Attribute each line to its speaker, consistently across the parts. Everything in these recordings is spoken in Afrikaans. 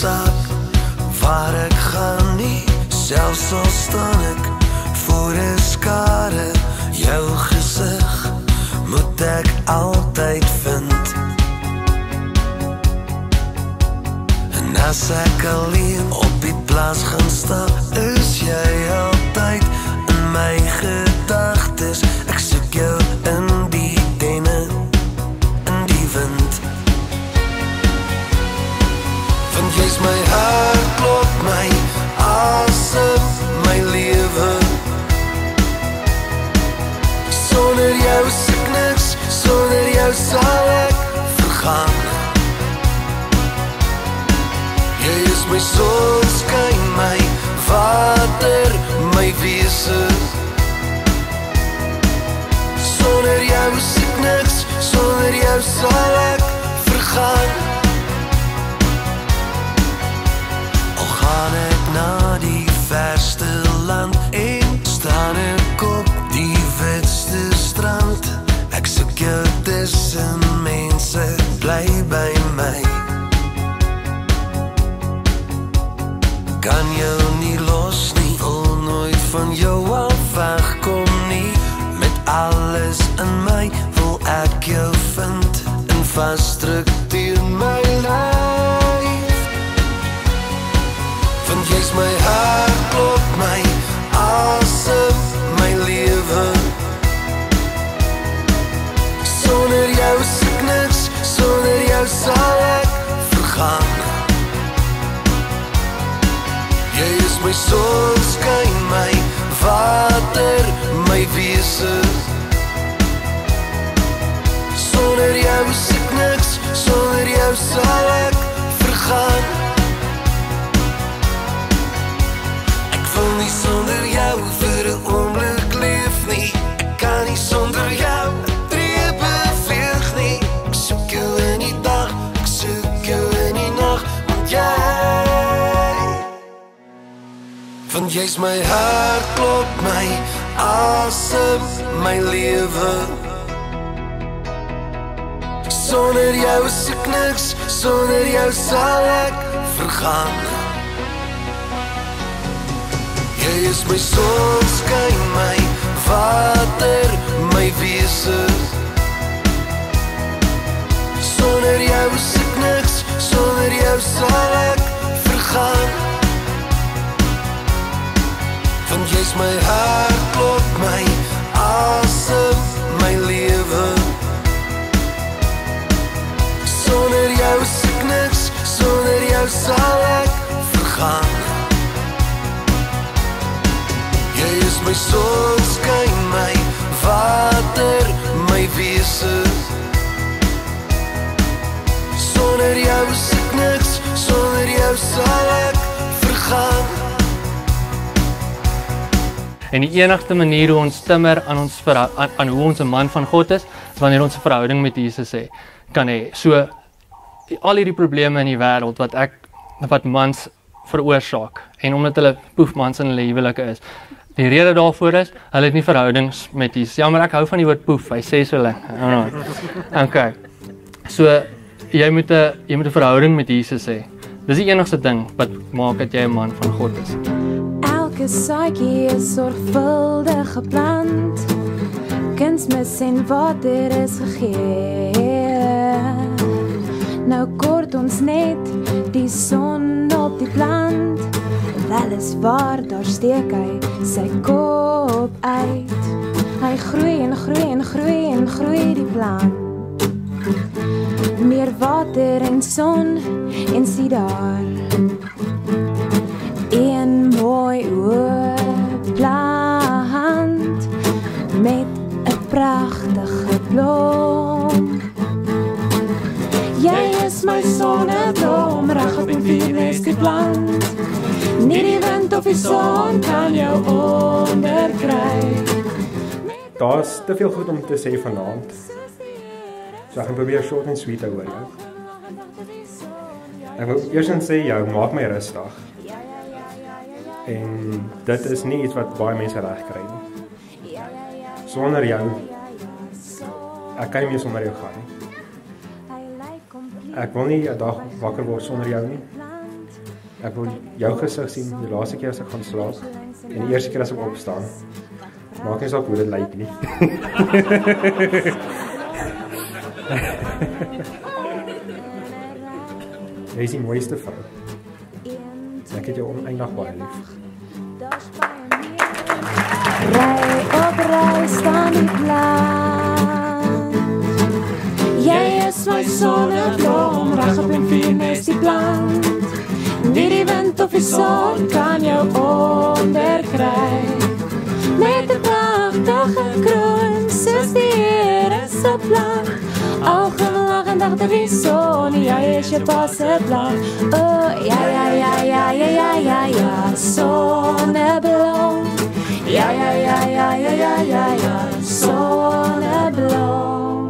Speaker 1: saak waar ek gaan nie, selfs al staan ek voor 'n skare, jou gesig moet ek altyd vind. En as ek alleen op die plaas gaan staan, is jy altyd in my gedagtes. Ek soek jou in die tenne, in die wind. Want jy's my hart, klop my asem, my lewe. Sonder jou is ek niks, sonder jou sal ek vergaan. Jy is my sonskyn, my water, my wese. Sonder jou is ek niks, sonder jou sal ek vergaan. Al gaan ek na die verste land en staan ek op die witste strand. Ek soek jou tussen mense, bly by my. Kan jou nie los nie, wil nooit van jou af wegkom nie. Met alles in my wil ek jou vind en vasdruk teen my lyf. Want jy's my hart, klop my asem, my lewe. Sonder jou is ek niks, sonder jou sal ek vergaan. Jy is my sonskyn, my water, my wese. Sonder jou is ek niks, sonder jou sal ek vergaan. Ek wil nie sonder jou vir 'n oomblik leef nie. Ek kan nie sonder jou 'n tree beweeg nie. Ek soek jou in die dag, ek soek jou in die nag, want jy's my hart, klop my asem, my lewe. Sonder jou is ek niks, sonder jou sal ek vergaan. Jy is my sonskyn, my water, my wese. Sonder jou is ek niks, sonder jou sal ek vergaan. Want jy's my hart, klop my asem, my lewe. Sonder jou is ek niks, sonder jou sal ek vergaan. Jy is my sonskyn, my water, my wese. Sonder jou is ek niks, sonder jou sal ek vergaan.
Speaker 2: En die enigste manier hoe ons timmer aan hoe ons 'n man van God is wanneer ons 'n verhouding met Jesus kan hê. So al hierdie probleme in die wêreld wat mans veroorsaak en omdat hulle poefmans in hulle huwelike is. Die rede daarvoor is hulle het nie verhoudings met Jesus. Ja, maar ek hou van die woord poef. Hy sê so lekker. Okay. So jy moet 'n verhouding met Jesus hê. Dis die enigste ding wat maak dat jy 'n man van God is.
Speaker 3: Elke saadjie is sorgvuldig geplant, kunsmis en water is gegee. Nou kort ons net die son op die plant, weliswaar daar steek hy sy kop uit. Hy groei en groei en groei en groei die plant. Meer water en son en sien daar een mooi oop plant met 'n pragtige blom. Jy is my sonneblom, reg op en vier nes die plant. Nie die wind of die son kan jou onderkry.
Speaker 4: Daar's te veel goed om te sê vanaand. So ek gaan probeer short en sweet oor jou. Ek wil eers sê jou maak my rustig. En dit is nie iets wat baie mense reg kry nie. Sonder jou, ek kan nie meer sonder jou gaan nie. Ek wil nie 'n dag wakker word sonder jou nie. Ek wil jou gesig sien die laaste keer as ek gaan slaap en die eerste keer as ek opstaan. Maak nie saak hoe dit lyk nie. Jy is die mooiste vrou. Ek het jou oneindig baie lief.
Speaker 3: Rij op rij staan die plan. Jy is my sonneblom, reg op en vuur nes die plant. Nie die wind of die son kan jou onderkry. Met 'n pragtige kroon, soos die Here se plan. Al gelag en dag die son, jy is jou pa se plan. Oh, ja, sonneblom. Ja, sonneblom.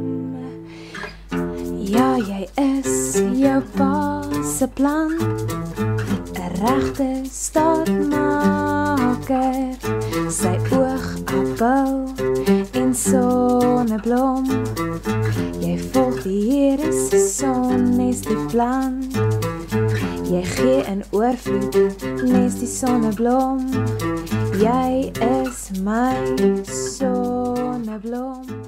Speaker 3: Ja, jy is jou pa se plan. 'n regte staatmaker. Sy oogappel en sonneblom. Jy volg die Here se son, nes die plan. Jy gee in oorvloed, nes die sonneblom. Jy is my sonneblom.